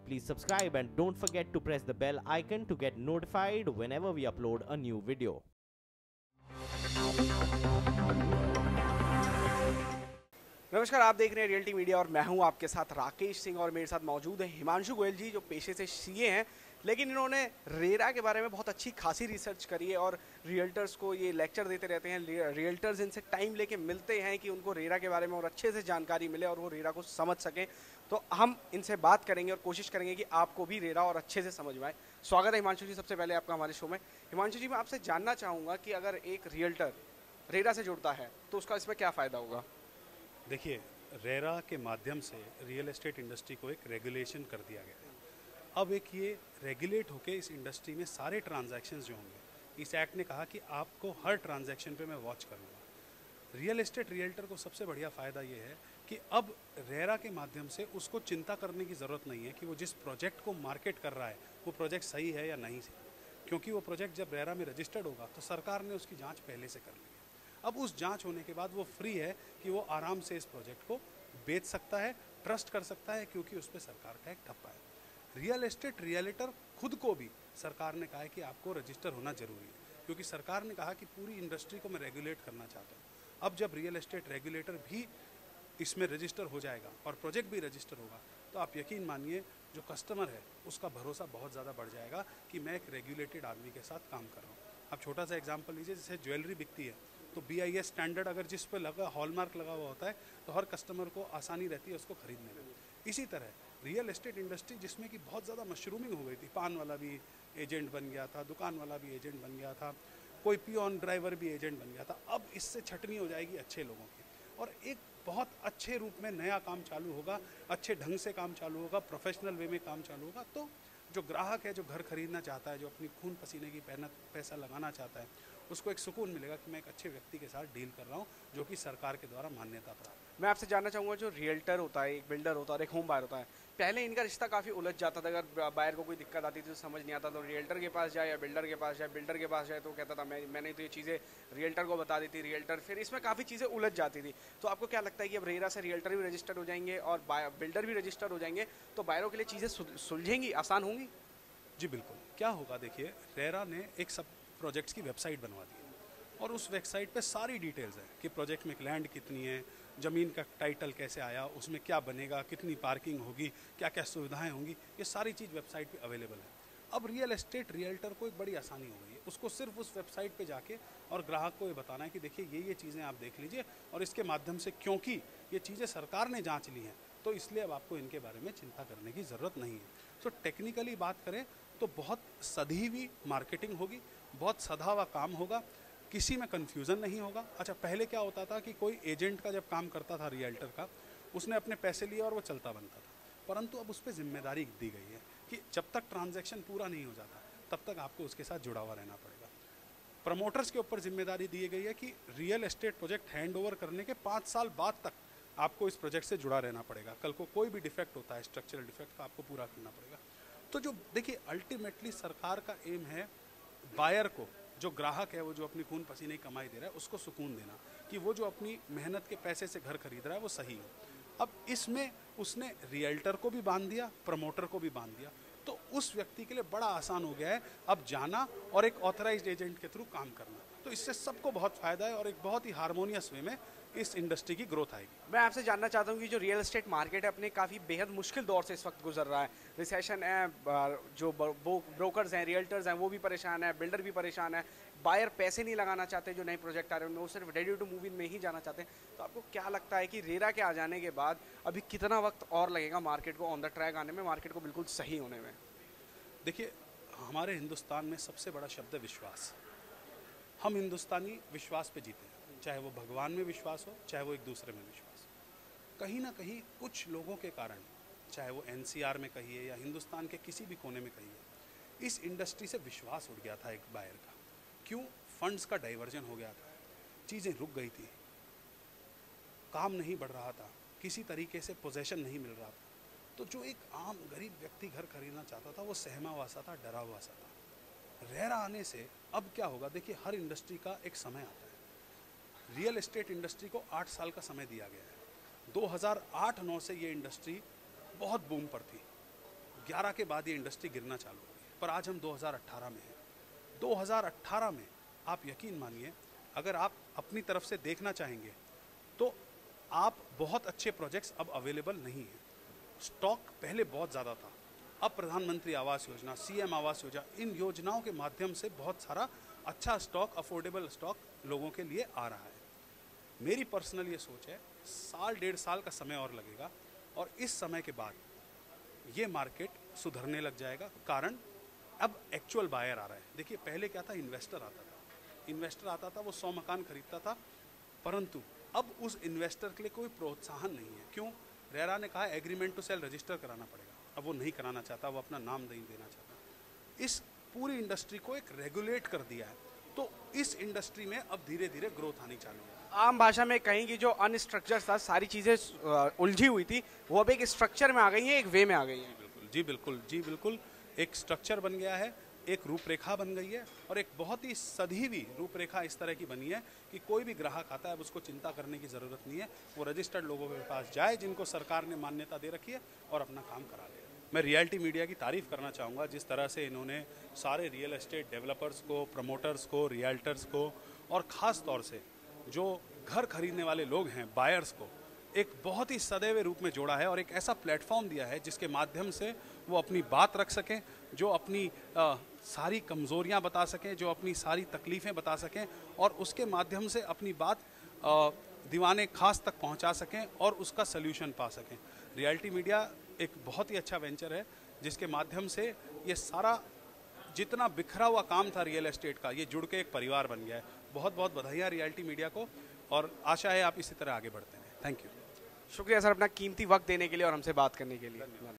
Please subscribe and don't forget to press the bell icon to get notified whenever we upload a new video. नमस्कार, आप देख रहे हैं realty media और मैं हूं आपके साथ राकेश सिंह और मेरे साथ मौजूद है हिमांशु गोयल जी, जो पेशे से सीए हैं, लेकिन इन्होंने रेरा के बारे में बहुत अच्छी खासी रिसर्च करी है और रियल्टर्स को ये लेक्चर देते रहते हैं। रियल्टर्स इनसे टाइम लेके मिलते हैं कि उनको रेरा के बारे में और अच्छे से जानकारी मिले और वो रेरा को समझ सकें। तो हम इनसे बात करेंगे और कोशिश करेंगे कि आपको भी रेरा और अच्छे से समझ में आए। स्वागत है हिमांशु जी सबसे पहले आपका हमारे शो में। हिमांशु जी, मैं आपसे जानना चाहूँगा कि अगर एक रियल्टर रेरा से जुड़ता है तो उसका इसमें क्या फ़ायदा होगा? देखिए, रेरा के माध्यम से रियल एस्टेट इंडस्ट्री को एक रेगुलेशन कर दिया गया है। अब एक ये रेगुलेट होके इस इंडस्ट्री में सारे ट्रांजैक्शंस जो होंगे, इस एक्ट ने कहा कि आपको हर ट्रांजैक्शन पे मैं वॉच करूँगा। रियल एस्टेट रियल्टर को सबसे बढ़िया फ़ायदा ये है कि अब रेरा के माध्यम से उसको चिंता करने की ज़रूरत नहीं है कि वो जिस प्रोजेक्ट को मार्केट कर रहा है वो प्रोजेक्ट सही है या नहीं सही, क्योंकि वो प्रोजेक्ट जब रेरा में रजिस्टर्ड होगा तो सरकार ने उसकी जाँच पहले से कर ली है। अब उस जांच होने के बाद वो फ्री है कि वो आराम से इस प्रोजेक्ट को बेच सकता है, ट्रस्ट कर सकता है, क्योंकि उस पर सरकार का एक ठप्पा है। रियल एस्टेट रियल्टर खुद को भी सरकार ने कहा है कि आपको रजिस्टर होना जरूरी है, क्योंकि सरकार ने कहा कि पूरी इंडस्ट्री को मैं रेगुलेट करना चाहता हूँ। अब जब रियल एस्टेट रेगुलेटर भी इसमें रजिस्टर हो जाएगा और प्रोजेक्ट भी रजिस्टर होगा तो आप यकीन मानिए जो कस्टमर है उसका भरोसा बहुत ज़्यादा बढ़ जाएगा कि मैं एक रेगुलेटेड आदमी के साथ काम कर रहा हूँ। आप छोटा सा एग्जाम्पल लीजिए, जैसे ज्वेलरी बिकती है तो BIS स्टैंडर्ड अगर जिस पर लगा हॉलमार्क लगा हुआ होता है तो हर कस्टमर को आसानी रहती है उसको खरीदने में। इसी तरह रियल एस्टेट इंडस्ट्री जिसमें कि बहुत ज़्यादा मशरूमिंग हो गई थी, पान वाला भी एजेंट बन गया था, दुकान वाला भी एजेंट बन गया था, कोई पियोन ड्राइवर भी एजेंट बन गया था, अब इससे छटनी हो जाएगी अच्छे लोगों की और एक बहुत अच्छे रूप में नया काम चालू होगा, अच्छे ढंग से काम चालू होगा, प्रोफेशनल वे में काम चालू होगा। तो जो ग्राहक है, जो घर खरीदना चाहता है, जो अपनी खून पसीने की पैसा लगाना चाहता है, उसको एक सुकून मिलेगा कि मैं एक अच्छे व्यक्ति के साथ डील कर रहा हूँ जो कि सरकार के द्वारा मान्यता प्राप्त है। मैं आपसे जानना चाहूँगा, जो रियल्टर होता है, एक बिल्डर होता है और एक होम बायर होता है, पहले इनका रिश्ता काफ़ी उलझ जाता था। अगर बायर को कोई दिक्कत आती थी तो समझ नहीं आता तो रियल्टर के पास जाए या बिल्डर के पास जाए, बिल्डर के पास जाए तो कहता था मैंने तो ये चीज़ें रियल्टर को बता दी थी, रियल्टर फिर इसमें काफ़ी चीज़ें उलझ जाती थी। तो आपको क्या लगता है कि अब रेरा से रियल्टर भी रजिस्टर्ड हो जाएंगे और बिल्डर भी रजिस्टर्ड हो जाएंगे तो बायरों के लिए चीज़ें सुलझेंगी, आसान होंगी? जी बिल्कुल। क्या होगा, देखिए, रेरा ने एक सब प्रोजेक्ट्स की वेबसाइट बनवा दी है और उस वेबसाइट पे सारी डिटेल्स है कि प्रोजेक्ट में लैंड कितनी है, ज़मीन का टाइटल कैसे आया, उसमें क्या बनेगा, कितनी पार्किंग होगी, क्या क्या सुविधाएं होंगी, ये सारी चीज़ वेबसाइट पे अवेलेबल है। अब रियल एस्टेट रियल्टर को एक बड़ी आसानी हो गई है, उसको सिर्फ उस वेबसाइट पे जाके और ग्राहक को ये बताना है कि देखिए ये चीज़ें आप देख लीजिए और इसके माध्यम से, क्योंकि ये चीज़ें सरकार ने जाँच ली हैं तो इसलिए अब आपको इनके बारे में चिंता करने की ज़रूरत नहीं है। तो टेक्निकली बात करें तो बहुत सधी हुई मार्केटिंग होगी, बहुत सधा हुआ काम होगा, किसी में कन्फ्यूज़न नहीं होगा। अच्छा, पहले क्या होता था कि कोई एजेंट का जब काम करता था रियल्टर का, उसने अपने पैसे लिए और वो चलता बनता था, परंतु अब उस पर जिम्मेदारी दी गई है कि जब तक ट्रांजैक्शन पूरा नहीं हो जाता तब तक आपको उसके साथ जुड़ा हुआ रहना पड़ेगा। प्रमोटर्स के ऊपर जिम्मेदारी दी गई है कि real estate project hand over करने के 5 साल बाद तक आपको इस प्रोजेक्ट से जुड़ा रहना पड़ेगा। कल को कोई भी डिफेक्ट होता है, स्ट्रक्चरल डिफेक्ट, का आपको पूरा करना पड़ेगा। तो जो देखिए, अल्टीमेटली सरकार का एम है बायर को, जो ग्राहक है, वो जो अपनी खून पसीने की कमाई दे रहा है, उसको सुकून देना कि वो जो अपनी मेहनत के पैसे से घर खरीद रहा है वो सही है। अब इसमें उसने रियल्टर को भी बांध दिया, प्रमोटर को भी बांध दिया, तो उस व्यक्ति के लिए बड़ा आसान हो गया है अब जाना और एक ऑथराइज्ड एजेंट के थ्रू काम करना। तो इससे सबको बहुत फ़ायदा है और एक बहुत ही हार्मोनियस वे में इस इंडस्ट्री की ग्रोथ आएगी। मैं आपसे जानना चाहता हूँ कि जो रियल एस्टेट मार्केट है अपने काफ़ी बेहद मुश्किल दौर से इस वक्त गुजर रहा है। रिसेशन है, जो ब्रोकर्स हैं, रियल्टर्स हैं, वो भी परेशान है, बिल्डर भी परेशान है, बायर पैसे नहीं लगाना चाहते जो नए प्रोजेक्ट आ रहे हैं, वो सिर्फ रेडी टू मूव इन में ही जाना चाहते हैं। तो आपको क्या लगता है कि रेरा के आ जाने के बाद अभी कितना वक्त और लगेगा मार्केट को ऑन द ट्रैक आने में, मार्केट को बिल्कुल सही होने में? देखिए, हमारे हिंदुस्तान में सबसे बड़ा शब्द है विश्वास। हम हिंदुस्तानी विश्वास पे जीते हैं, चाहे वो भगवान में विश्वास हो, चाहे वो एक दूसरे में विश्वास हो। कहीं ना कहीं कुछ लोगों के कारण, चाहे वो NCR में कहिए या हिंदुस्तान के किसी भी कोने में कहिए, इस इंडस्ट्री से विश्वास उठ गया था एक बायर का। क्यों? फंड्स का डाइवर्जन हो गया था, चीज़ें रुक गई थी, काम नहीं बढ़ रहा था, किसी तरीके से पोजेशन नहीं मिल रहा था। तो जो एक आम गरीब व्यक्ति घर खरीदना चाहता था वो सहमा हुआ सा था, डरा हुआ सा था। रेरा आने से अब क्या होगा, देखिए, हर इंडस्ट्री का एक समय आता है। रियल एस्टेट इंडस्ट्री को 8 साल का समय दिया गया है। 2008-9 से ये इंडस्ट्री बहुत बूम पर थी। 2011 के बाद ये इंडस्ट्री गिरना चालू हो गई, पर आज हम 2018 में हैं। 2018 में आप यकीन मानिए, अगर आप अपनी तरफ से देखना चाहेंगे तो आप बहुत अच्छे प्रोजेक्ट्स अब अवेलेबल नहीं हैं। स्टॉक पहले बहुत ज़्यादा था, अब प्रधानमंत्री आवास योजना, सीएम आवास योजना, इन योजनाओं के माध्यम से बहुत सारा अच्छा स्टॉक, अफोर्डेबल स्टॉक लोगों के लिए आ रहा है। मेरी पर्सनल ये सोच है, साल 1.5 साल का समय और लगेगा और इस समय के बाद ये मार्केट सुधरने लग जाएगा। कारण अब एक्चुअल बायर आ रहा है। देखिए पहले क्या था, इन्वेस्टर आता था, वो 100 मकान खरीदता था, परंतु अब उस इन्वेस्टर के लिए कोई प्रोत्साहन नहीं है। क्यों? रेरा ने कहा एग्रीमेंट टू सेल रजिस्टर कराना पड़ेगा, अब वो नहीं कराना चाहता, वो अपना नाम नहीं देना चाहता। इस पूरी इंडस्ट्री को एक रेगुलेट कर दिया है, तो इस इंडस्ट्री में अब धीरे धीरे ग्रोथ आनी चालू है। आम भाषा में कहेंगे जो अनस्ट्रक्चर था, सारी चीज़ें उलझी हुई थी, वो अब एक स्ट्रक्चर में आ गई हैं, एक वे में आ गई हैं। जी बिल्कुल, एक स्ट्रक्चर बन गया है, एक रूपरेखा बन गई है और एक बहुत ही सधी हुई रूपरेखा इस तरह की बनी है कि कोई भी ग्राहक आता है अब उसको चिंता करने की ज़रूरत नहीं है। वो रजिस्टर्ड लोगों के पास जाए जिनको सरकार ने मान्यता दे रखी है और अपना काम करा ले। मैं रियल्टी मीडिया की तारीफ़ करना चाहूँगा, जिस तरह से इन्होंने सारे रियल एस्टेट डेवलपर्स को, प्रमोटर्स को, रियल्टर्स को और ख़ास तौर से जो घर खरीदने वाले लोग हैं, बायर्स को एक बहुत ही सदैव रूप में जोड़ा है और एक ऐसा प्लेटफॉर्म दिया है जिसके माध्यम से वो अपनी बात रख सकें, जो अपनी सारी कमज़ोरियां बता सकें, जो अपनी सारी तकलीफ़ें बता सकें और उसके माध्यम से अपनी बात दीवाने खास तक पहुंचा सकें और उसका सल्यूशन पा सकें। रियल्टी मीडिया एक बहुत ही अच्छा वेंचर है जिसके माध्यम से ये सारा जितना बिखरा हुआ काम था रियल एस्टेट का, ये जुड़ के एक परिवार बन गया है। बहुत बहुत बधाइयाँ रियल्टी मीडिया को और आशा है आप इसी तरह आगे बढ़ते रहें। Thank you. शुक्रिया सर अपना कीमती वक्त देने के लिए और हमसे बात करने के लिए।